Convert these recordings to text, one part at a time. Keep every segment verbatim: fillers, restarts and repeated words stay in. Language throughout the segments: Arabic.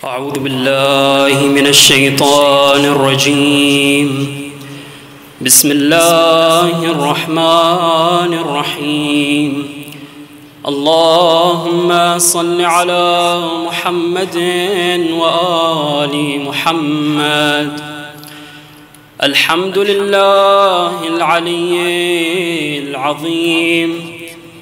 أعوذ بالله من الشيطان الرجيم. بسم الله الرحمن الرحيم. اللهم صل على محمد وآل محمد. الحمد لله العلي العظيم.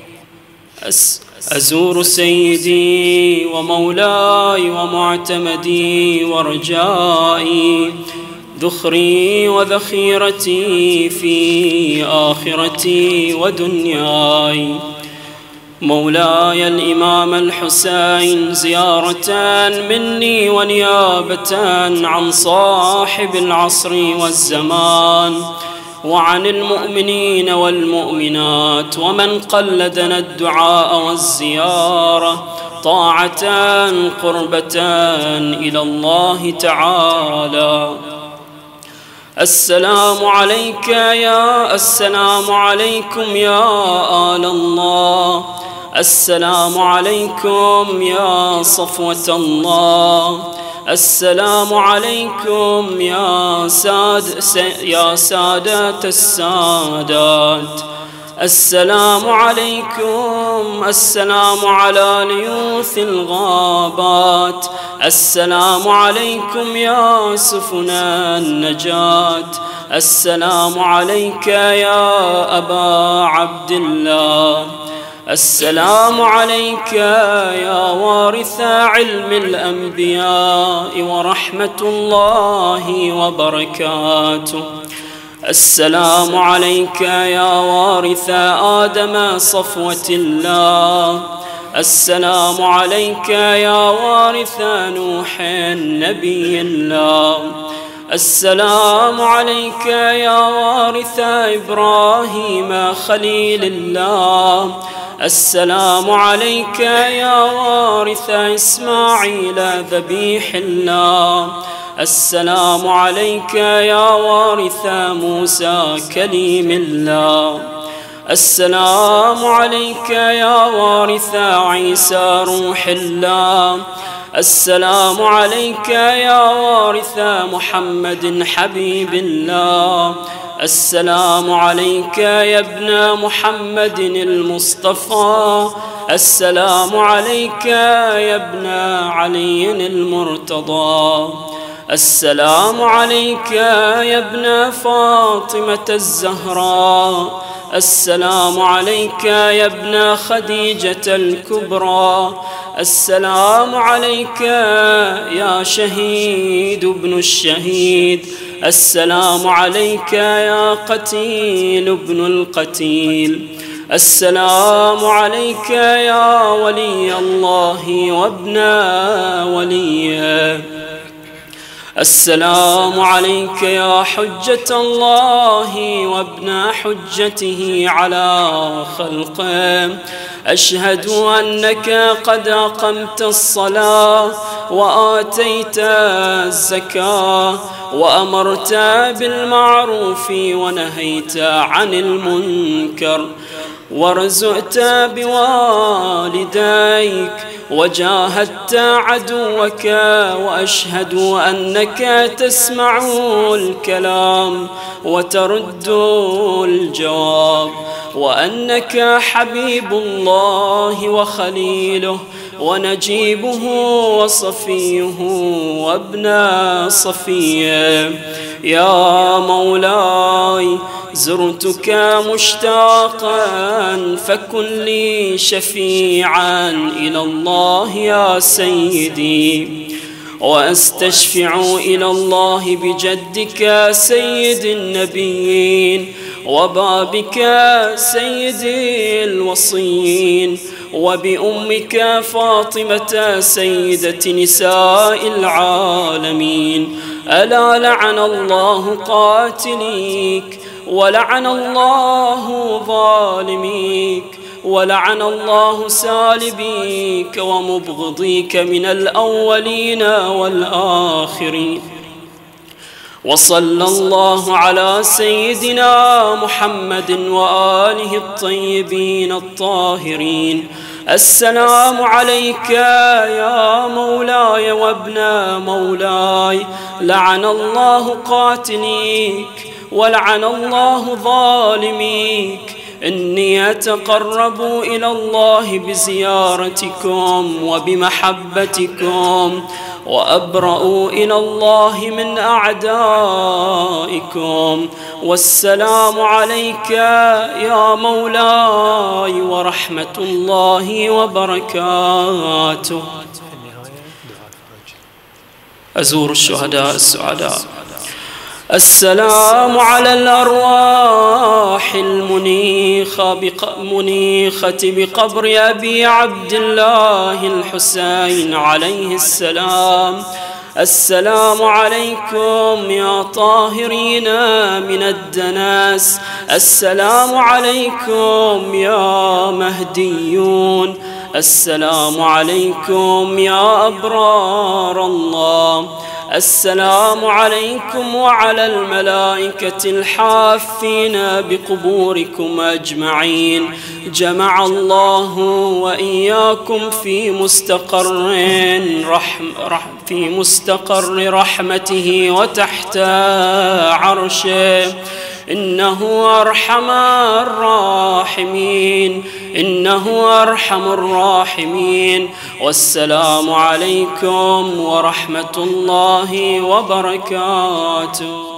أزور سيدي ومولاي ومعتمدي ورجائي، ذخري وذخيرتي في آخرتي ودنياي، مولاي الإمام الحسين، زيارة مني ونيابة عن صاحب العصر والزمان، وعن المؤمنين والمؤمنات ومن قلدنا الدعاء والزيارة، طاعة قربة إلى الله تعالى. السلام عليك يا السلام عليكم يا آل الله. السلام عليكم يا صفوة الله. السلام عليكم يا ساد يا سادات السادات. السلام عليكم. السلام على ليوث الغابات. السلام عليكم يا سفن النجاة. السلام عليك يا أبا عبد الله. السلام عليك يا وارث علم الأنبياء ورحمة الله وبركاته. السلام عليك يا وارث آدم صفوة الله. السلام عليك يا وارث نوح نبي الله. السلام عليك يا وارث إبراهيم خليل الله. السلام عليك يا وارث إسماعيل ذبيح الله. السلام عليك يا وارث موسى كليم الله. السلام عليك يا وارث عيسى روح الله. السلام عليك يا وارث محمد حبيب الله. السلام عليك يا ابن محمد المصطفى. السلام عليك يا ابن علي المرتضى. السلام عليك يا ابن فاطمة الزهراء. السلام عليك يا ابن خديجة الكبرى. السلام عليك يا شهيد ابن الشهيد. السلام عليك يا قتيل ابن القتيل. السلام عليك يا ولي الله وابن وليه. السلام عليك يا حجة الله وابن حجته على خلقه. أشهد أنك قد أقمت الصلاة وآتيت الزكاة وأمرت بالمعروف ونهيت عن المنكر ورزقت بوالديك وجاهدت عدوك. وأشهد أنك تسمع الكلام وترد الجواب، وأنك حبيب الله وخليله ونجيبه وصفيه وابن صفيه. يا مولاي زرتك مشتاقا فكن لي شفيعا إلى الله يا سيدي، وأستشفع إلى الله بجدك سيد النبيين وبابك سيد الوصيين وبأمك فاطمة سيدة نساء العالمين. ألا لعن الله قاتليك ولعن الله ظالميك ولعن الله سالبيك ومبغضيك من الأولين والآخرين. وصلى الله على سيدنا محمد وآله الطيبين الطاهرين السلام عليك يا مولاي وابن مولاي، لعن الله قاتليك ولعن الله ظالميك. إني أتقرب إلى الله بزيارتكم وبمحبتكم، وأبرأ إلى الله من أعدائكم. والسلام عليك يا مولاي ورحمة الله وبركاته. أزور الشهداء السعداء. السلام على الأرواح المنيخة منيخة بقبر أبي عبد الله الحسين عليه السلام. السلام عليكم يا طاهرين من الدنس، السلام عليكم يا مهديون، السلام عليكم يا أبرار الله، السلام عليكم وعلى الملائكة الحافين بقبوركم أجمعين. جمع الله وإياكم في مستقر رحم رحم في مستقر رحمته وتحت عرشه، إنه أرحم الراحمين، إنه أرحم الراحمين. والسلام عليكم ورحمة الله وبركاته.